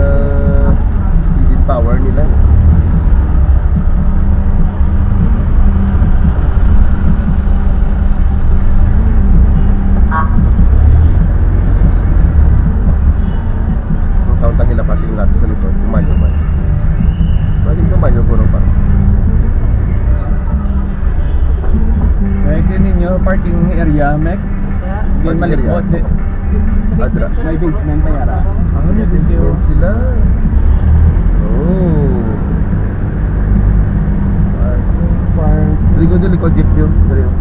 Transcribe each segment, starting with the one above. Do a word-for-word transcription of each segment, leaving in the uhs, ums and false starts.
feed power nila. Ang taon-tang ilapating natin sa likod, kumayo man. Balik kumayo puro pa. Kaya ninyo, parking area, Mek? Hindi malikot. Adra. May basement na yara. Ah, may basement sila. Oh. Park. Dili ko dili ko jeep yun. Dili ko.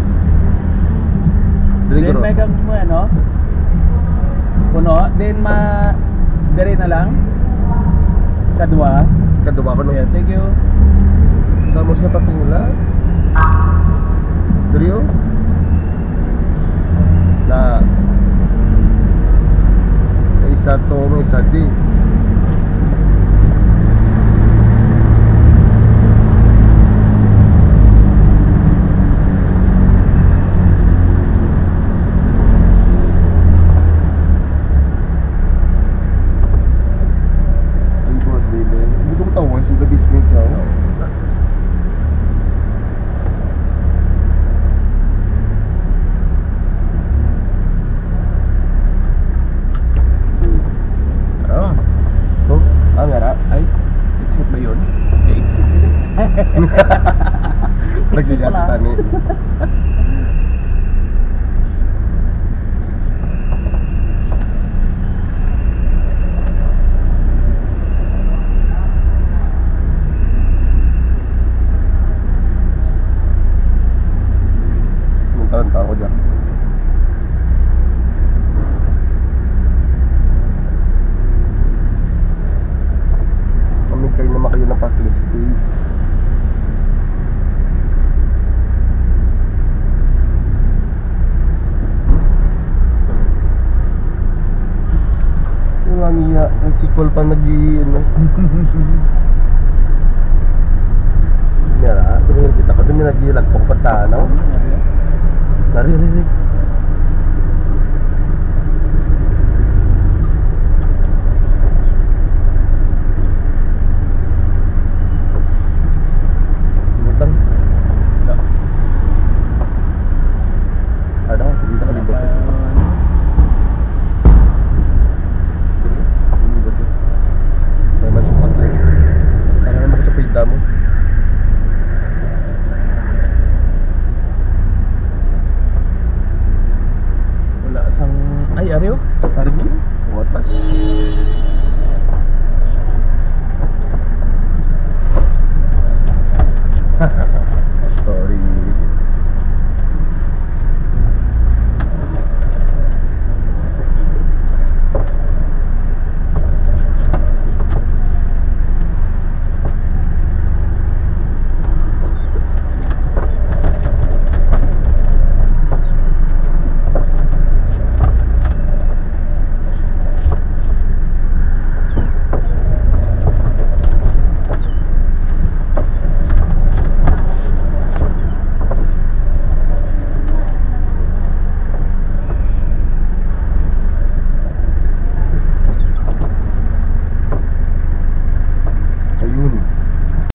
Dili ko. Then may kang mo ano? Puno. Then ma... Dari na lang. Kadwa. Kadwa ko no. Yeah, thank you. Damos na patula. Dili ko. Na may isa to, may isa di. Ay God, baby. Hindi ko matawan sa the basement ka. Nagsigat tani. Muntahan ako dyan. Kami kayo naman kayo ng parking space. Niya, nasikol pa nag-i ano. Nyara, dumi kita ko dumi nag-ilagpok patanaw. Dari dari. Butang. Ada, kita kan di mo. Wala sang ay ariyo, parking, watas.